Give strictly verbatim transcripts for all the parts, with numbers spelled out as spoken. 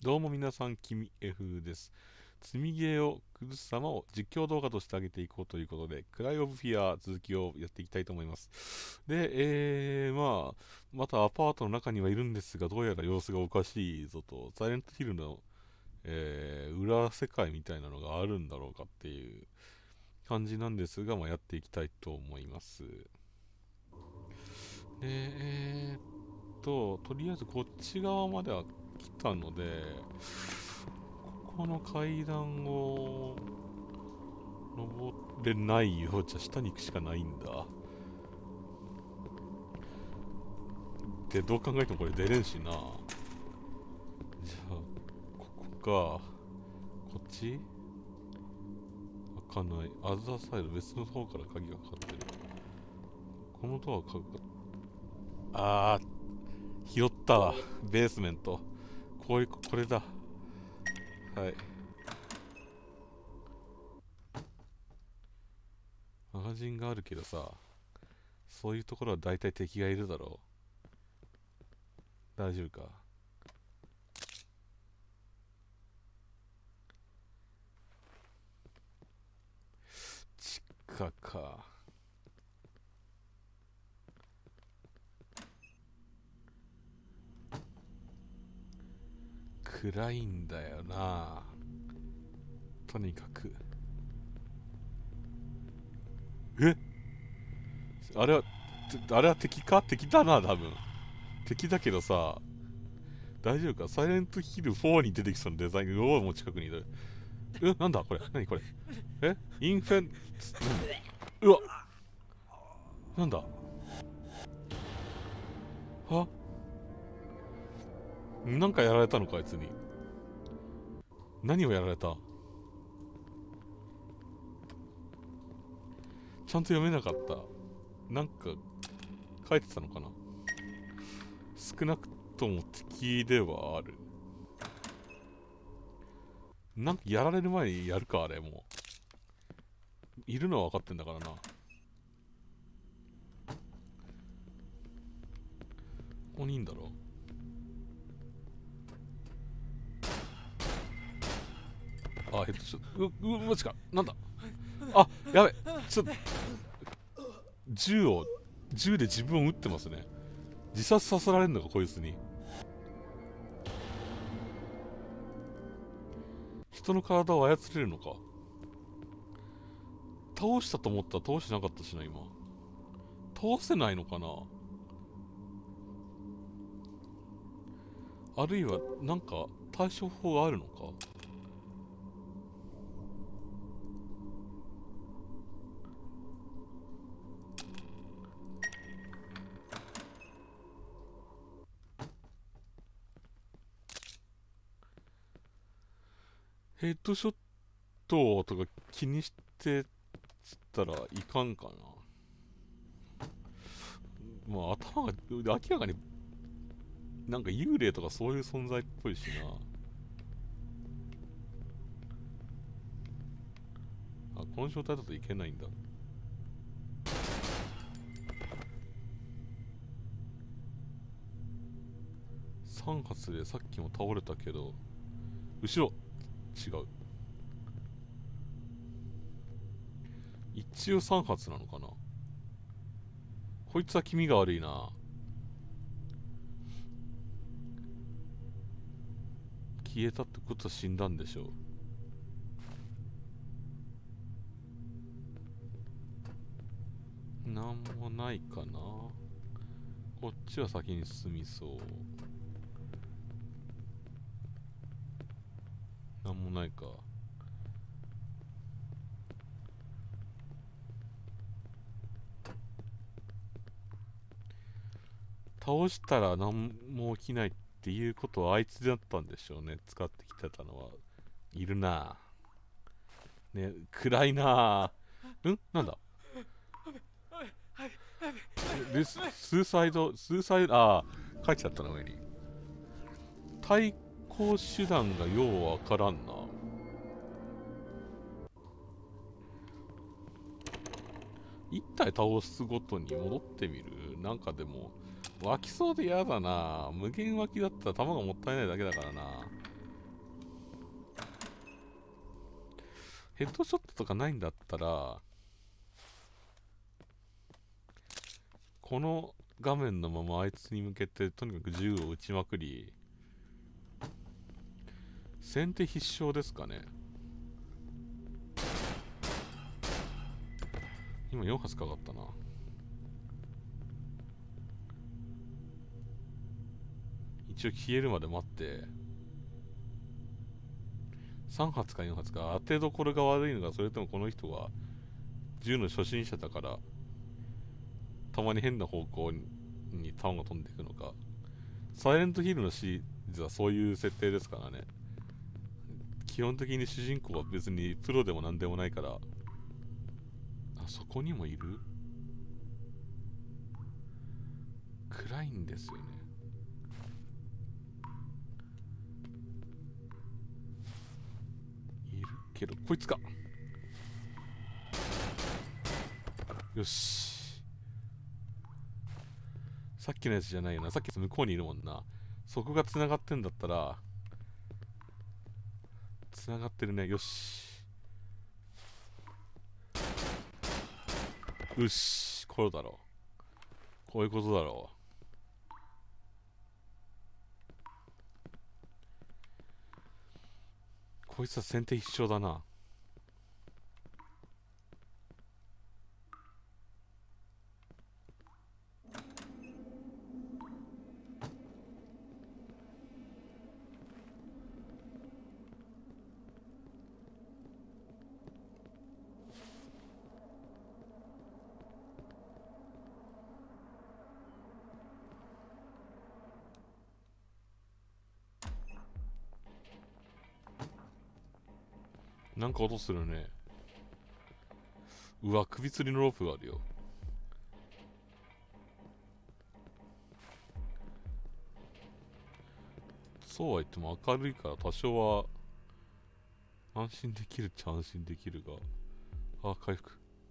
どうも皆さん、君 F です。積みゲーを崩す様を実況動画として上げていこうということで、クライオブフィア続きをやっていきたいと思います。で、えー、まあ、またアパートの中にはいるんですが、どうやら様子がおかしいぞと、サイレントヒルの、えー、裏世界みたいなのがあるんだろうかっていう感じなんですが、まあ、やっていきたいと思います。で、えーっと、とりあえずこっち側までは来たので、ここの階段を登れないよ。じゃあ下に行くしかないんだ。で、どう考えてもこれ出れんしな。じゃあ、ここか。こっち開かない。アザーサイド、別の方から鍵がかかってる。このドアかかっあー、拾ったわ。ベースメント。こういう、これだ。はい。マガジンがあるけどさ、そういうところは大体敵がいるだろう。大丈夫か。地下か。暗いんだよな。とにかく。えあれは、あれは敵か敵だな、多分。敵だけどさ、大丈夫かサイレントヒルフォーに出てきそうなデザインがもう近くにいる。え、なんだこれ何これえインフェン、うわなんだはなんかやられたのかあいつに。何をやられたちゃんと読めなかった。なんか書いてたのかな。少なくとも敵ではある。なんかやられる前にやるかあれもう。いるのは分かってんだからな。ここにいんだろあ、ヘッドショット。う、う、マジか。なんだあ、やべ。ちょっと、銃を、銃で自分を撃ってますね。自殺させられるのか、こいつに。人の体を操れるのか。倒したと思ったら倒してなかったしな、今。倒せないのかな。あるいは、なんか、対処法があるのか。ヘッドショットとか気にしてたらいかんかな。まあ頭が明らかになんか幽霊とかそういう存在っぽいしな。あ、この状態だといけないんだ。さん発でさっきも倒れたけど、後ろ違う。一応さん発なのかな。こいつは気味が悪いな。消えたってことは死んだんでしょう。なんもないかな。こっちは先に進みそう。なんもないか。倒したら何も起きないっていうことはあいつだったんでしょうね。使ってきてたのは。いるなぁ。ね、暗いなぁ。んなんだでススーサイド、スーサイド、ああ、書いてあったの上に。対抗手段がようわからんな。一体倒すごとに戻ってみる。なんかでも、湧きそうで嫌だな。無限湧きだったら弾がもったいないだけだからな。 ヘッドショットとかないんだったら、この画面のままあいつに向けてとにかく銃を撃ちまくり、先手必勝ですかね。今よん発かかったな。一応消えるまで待って、さん発かよん発か、当てどころが悪いのか、それともこの人が銃の初心者だからたまに変な方向に弾が飛んでいくのか。サイレントヒルのシリーズはそういう設定ですからね。基本的に主人公は別にプロでもなんでもないから。あそこにもいる。暗いんですよね。いるけど、こいつか。よし。さっきのやつじゃないよな。さっき向こうにいるもんな。そこが繋がってんだったら、繋がってるね。よし。よし。これだろう。こういうことだろう。こいつは先手必勝だな。なんか音するね。うわ、首吊りのロープがあるよ。そうは言っても明るいから多少は安心できるっちゃ安心できるが。あ、回復。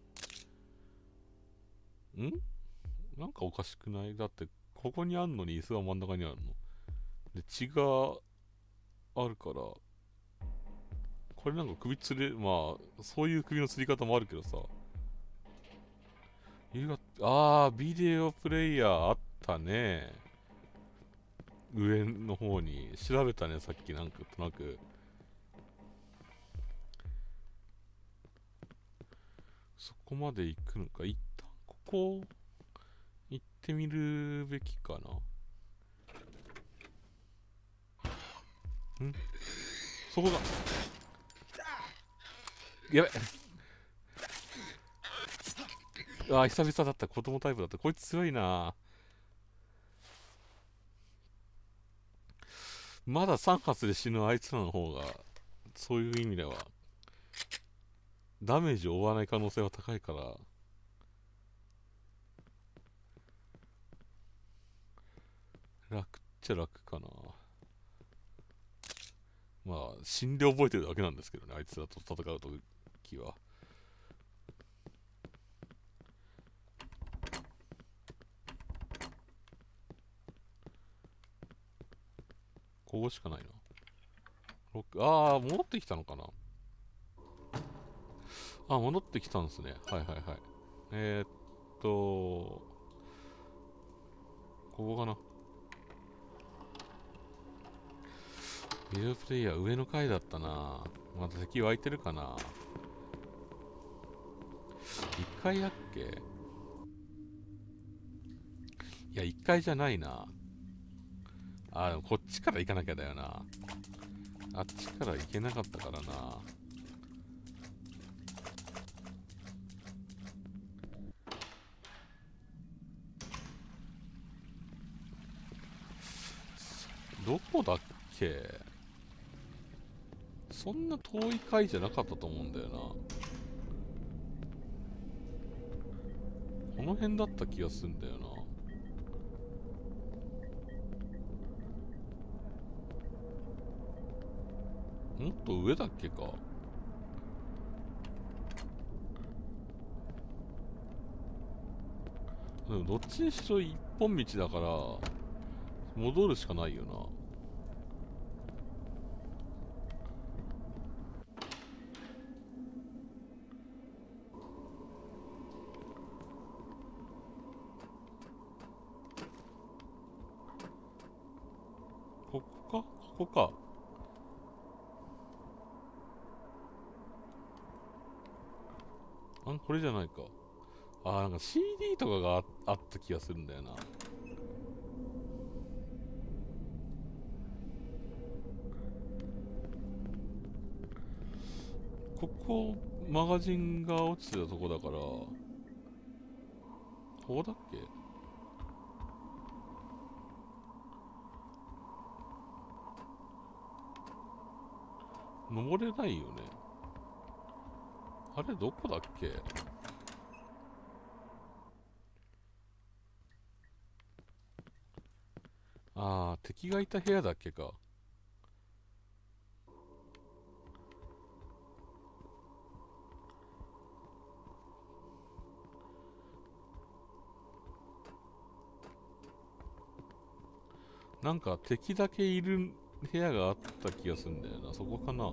んなんかおかしくない？だって、ここにあんのに椅子は真ん中にあるの。で、血があるから、これなんか首吊れ、まあ、そういう首の吊り方もあるけどさ。夕方、あー、ビデオプレイヤーあったね。上の方に。調べたね、さっきなんかとなく。そこまで行くのか。一旦ここ、行ってみるべきかな。んそこだ。やべあー、久々だった。子供タイプだった。こいつ強いな。まださん発で死ぬあいつらの方が、そういう意味では、ダメージを負わない可能性は高いから、楽っちゃ楽かな。まあ、死んで覚えてるだけなんですけどね、あいつらと戦うときは。ここしかないな。ロック、あー、戻ってきたのかな。あ、戻ってきたんですね。はいはいはい。えー、っと、ここかな。ビデオプレイヤー上の階だったな。また敵湧いてるかな。いっかいだっけ？いや、いっかいじゃないな。あ、でもこっちから行かなきゃだよな。あっちから行けなかったからな。どこだっけ？そんな遠い階じゃなかったと思うんだよな。この辺だった気がするんだよな。もっと上だっけか。でもどっちにしろ一本道だから戻るしかないよな。 ここかここか。あ、これじゃないか。あー、なんか シーディー とかが あ, あった気がするんだよな。ここ、マガジンが落ちてたとこだから、ここだっけ？登れないよね。あれ、どこだっけ？ああ、敵がいた部屋だっけか。なんか敵だけいる部屋があった気がするんだよな。そこかな。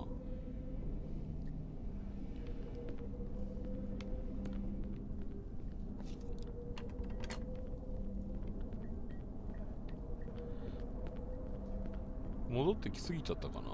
戻ってきすぎちゃったかな。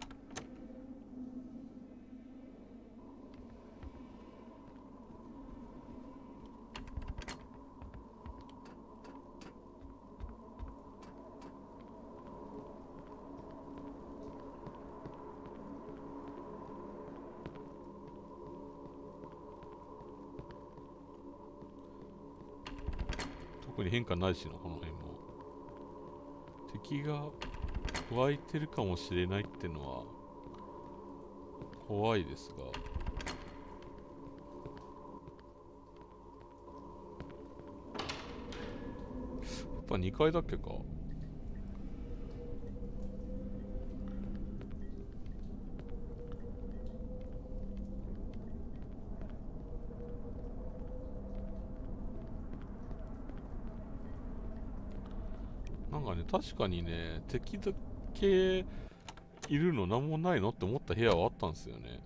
特に変化ないしな、この辺も。敵が湧いてるかもしれないってのは怖いですが。やっぱにかいだっけか。なんかね、確かにね、敵だけいるのなんもないのって思った部屋はあったんですよね。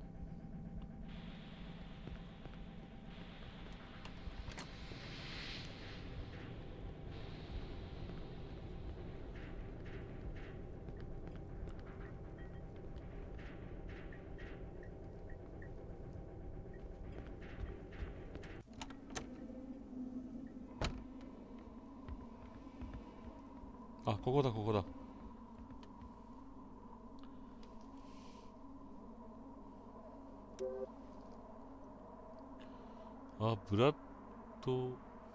あ、ここだ、ここだ。あ、ブラッド、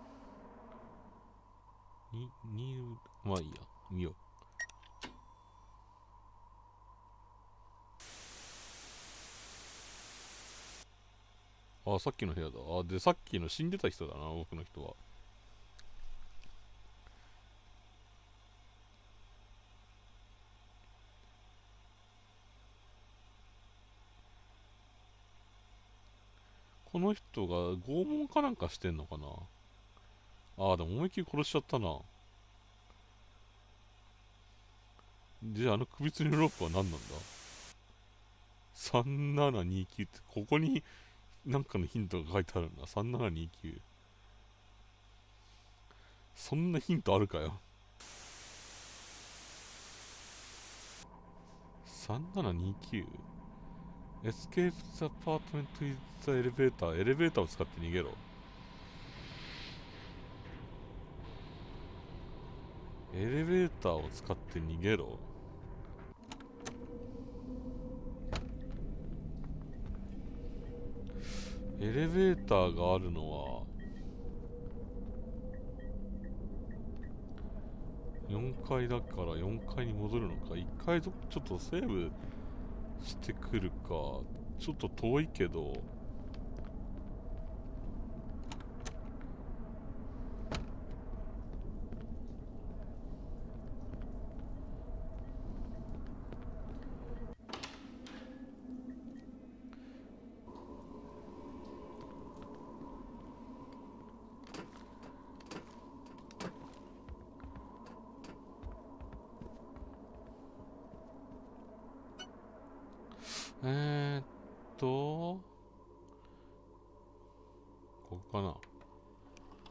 に、に、まあいいや、見よう。あ、さっきの部屋だ。あ、で、さっきの死んでた人だな、僕の人は。この人が拷問かなんかしてんのかな。ああ、でも思いっきり殺しちゃったな。じゃあ、あの首吊りのロープは何なんだ？ さんななにきゅう って、ここになんかのヒントが書いてあるんだ。さんななにきゅう。そんなヒントあるかよ。さんななにきゅう？ Escape the apartment with the elevator。エレベーターを使って逃げろ。エレベーターを使って逃げろ。エレベーターがあるのはよんかいだからよんかいに戻るのか。いっかいちょっとセーブしてくるか。ちょっと遠いけど。えーっと、ここかな。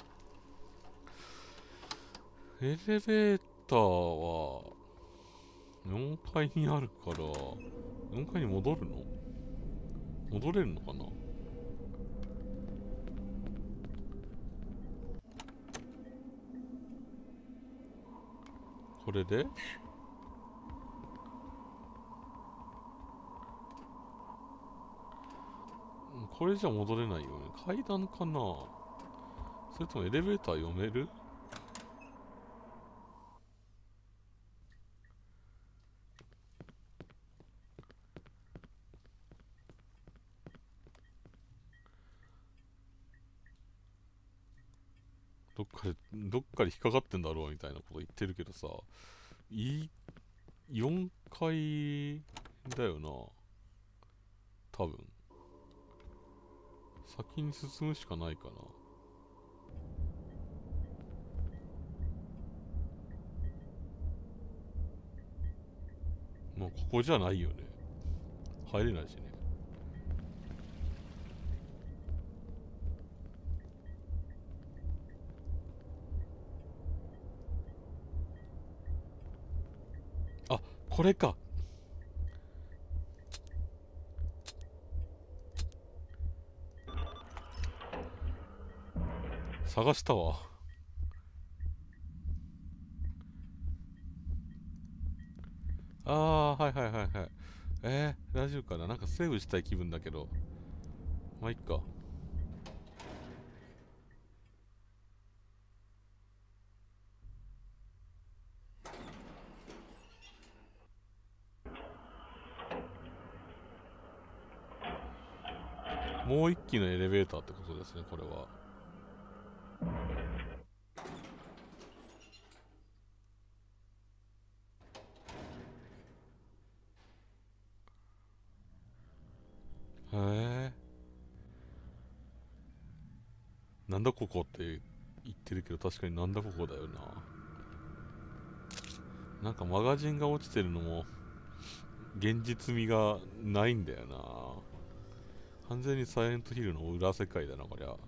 エレベーターは、 よんかいにあるから、よんかいに戻るの？戻れるのかな？これでこれじゃ戻れないよね。階段かな？それともエレベーター読める？どっかで、どっかで引っかかってんだろうみたいなこと言ってるけどさ、い、よんかいだよな。多分。先に進むしかないかな。まあ、ここじゃないよね。入れないしね。あ、これか。探したわ。ああ、はいはいはいはい。えー、大丈夫かな？なんかセーブしたい気分だけど。まあ、いっか。もう一機のエレベーターってことですね、これは。へえ。なんだここって言ってるけど、確かになんだここだよな。なんかマガジンが落ちてるのも、現実味がないんだよな。完全にサイレントヒルの裏世界だな、こりゃ。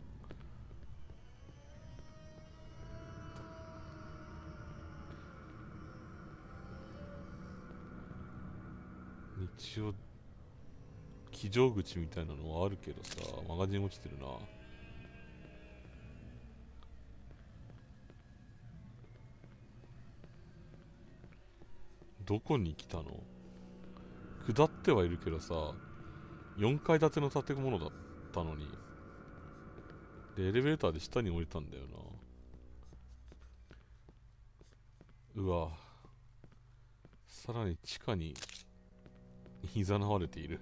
一応、非常口みたいなのはあるけどさ、マガジン落ちてるな。どこに来たの？下ってはいるけどさ、よんかい建ての建物だったのに。で、エレベーターで下に降りたんだよな。うわ。さらに地下に誘われている。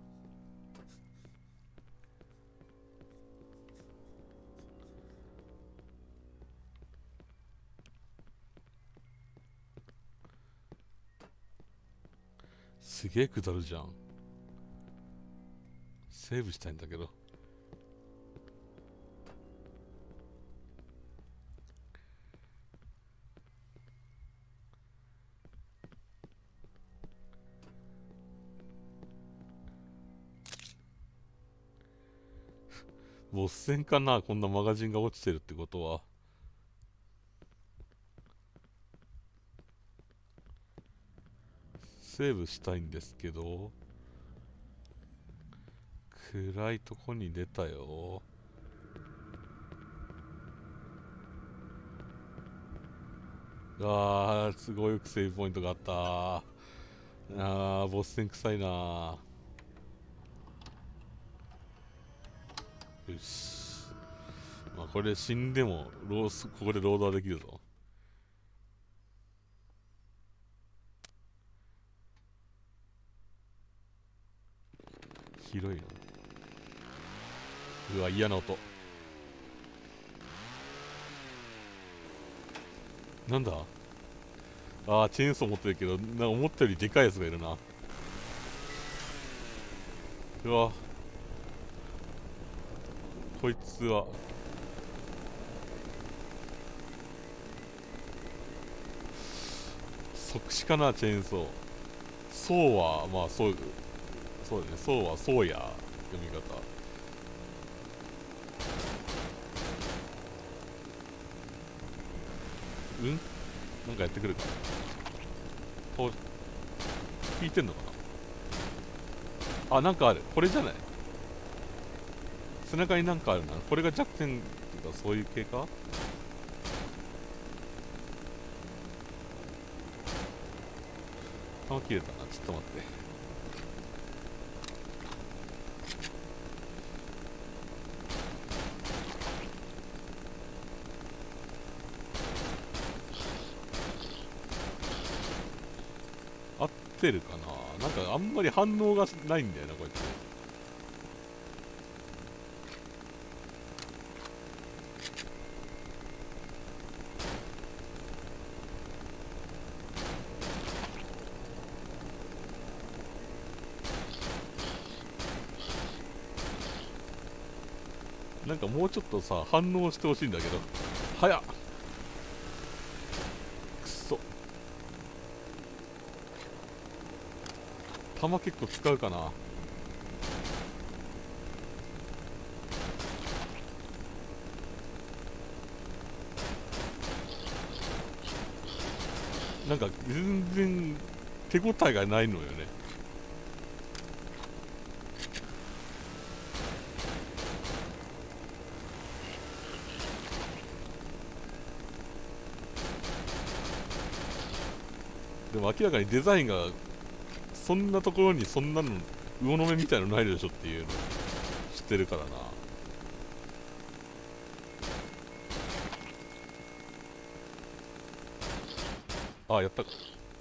すげえ下るじゃん。セーブしたいんだけど。ボス戦かな、こんなマガジンが落ちてるってことは。セーブしたいんですけど、暗いとこに出たよ。あー、すごいセーブポイントがあったー。あー、ボス戦臭いなー。よし。まあ、これ死んでもロース、ここでロードはできるぞ。広いの。うわ、嫌な音。なんだ？あー、チェーンソー持ってるけど、なんか思ったよりでかいやつがいるな。うわ、こいつは。即死かな、チェーンソー。ソーは、まあ、そう、そうだね、ソーはソーヤ、読み方。うんなんかやってくるか。こう、 効いてんのかなあ、なんかある。これじゃない？背中になんかあるな。これが弱点とかそういう系か？弾切れたな。ちょっと待って。合ってるかな。なんかあんまり反応がないんだよな、こいつ。なんかもうちょっとさ、反応してほしいんだけど。早っ。くそ。弾結構使うかな。なんか全然手応えがないのよね。でも明らかにデザインがそんなところにそんなの魚の目みたいのないでしょっていうの知ってるからな。あ、やったか。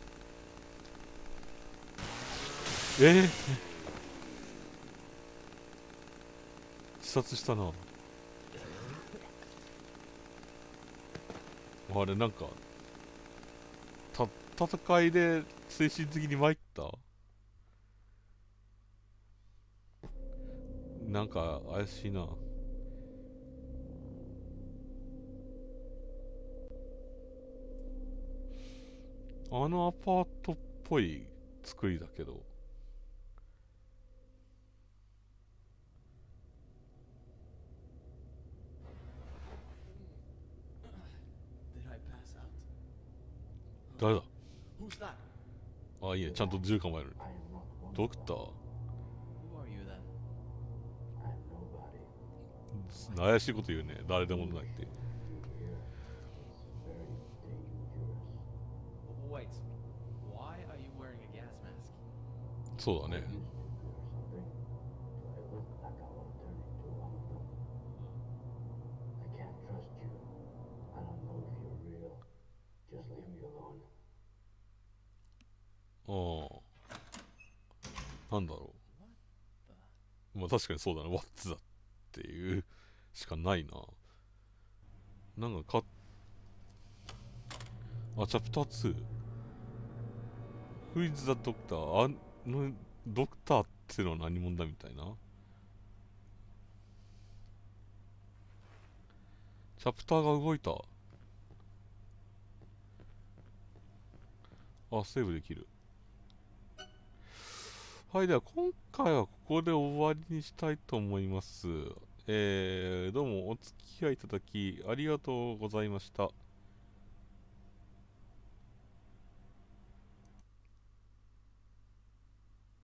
えー、自殺したな。あれなんかた戦いで精神的に参った。なんか怪しいな。あのアパートっぽい作りだけど。誰だ？あ、いいね。ちゃんと銃構える。ドクター。怪しいこと言うね。誰でもないって。そうだね。ああ。なんだろう。まあ確かにそうだね。ワッツだっていうしかないな。なんかか、あ、チャプターツー。Who is the doctor? あの、ドクターってのは何者だみたいな。チャプターが動いた。あ、セーブできる。はい、では今回はここで終わりにしたいと思います。えー、どうもお付き合いいただきありがとうございました。